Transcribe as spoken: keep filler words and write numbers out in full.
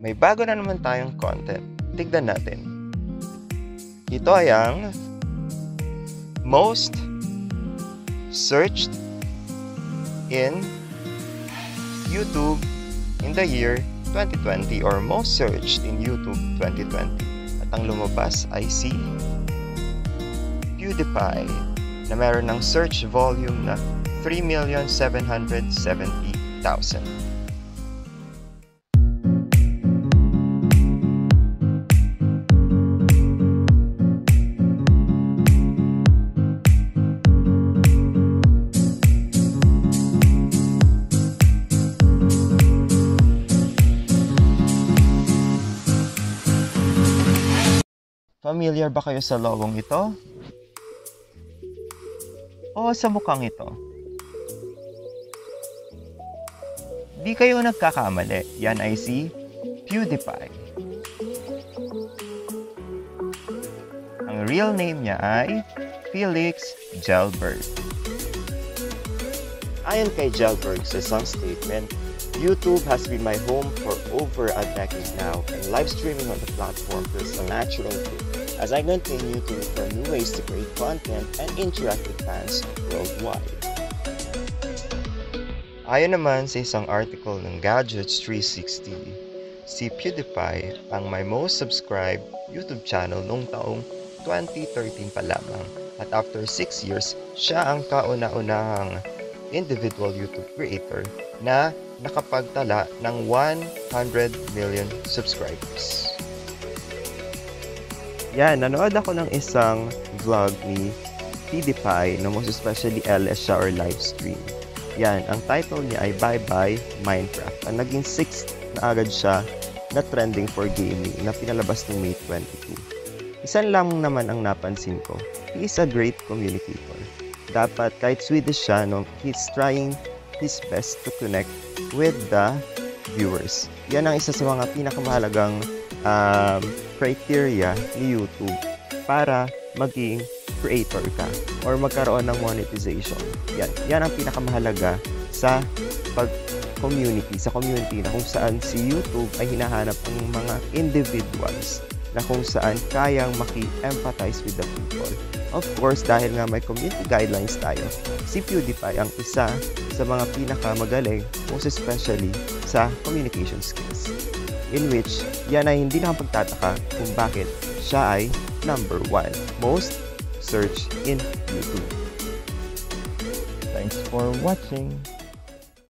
may bago na naman tayong content. Tignan natin. Ito ay ang most searched in YouTube in the year twenty twenty or most searched in YouTube twenty twenty. At ang lumabas ay si PewDiePie na meron ng search volume na three million seven hundred seventy thousand. Familiar ba kayo sa logong ito? O sa mukhang ito? Di kayo nagkakamali. Yan ay si PewDiePie. Ang real name niya ay Felix Jelberg. Ayon kay Jelberg sa isang statement, YouTube has been my home for over a decade now, and live streaming on the platform feels a natural fit as I continue to look for new ways to create content and interact with fans worldwide. Ayon naman sa isang article ng Gadgets three sixty, si PewDiePie ang may most subscribed YouTube channel noong taong twenty thirteen pa lamang, at after six years, siya ang kauna-unahang individual YouTube creator na nakapagtala ng one hundred million subscribers. Yan, nanood ako ng isang vlog ni PewDiePie na most especially L S siya or live stream. Yan, ang title niya ay Bye Bye Minecraft. Ang naging sixth na agad siya na trending for gaming na pinalabas ng May twenty-two. Isan lang naman ang napansin ko, he is a great communicator. Dapat kahit Swedish siya, no, he's trying his best to connect with the viewers. Yan ang isa sa mga pinakamahalagang um, criteria ni YouTube para maging creator ka or magkaroon ng monetization. Yan, yan ang pinakamahalaga sa pag-community, sa community na kung saan si YouTube ay hinahanap ng mga individuals na kung saan kayang maki-empathize with the people. Of course, dahil nga may community guidelines tayo, si PewDiePie ang isa sa mga pinakamagaling, most especially sa communication skills. In which, yan ay hindi nakapagtataka kung bakit siya ay number one most searched in YouTube. Thanks for watching!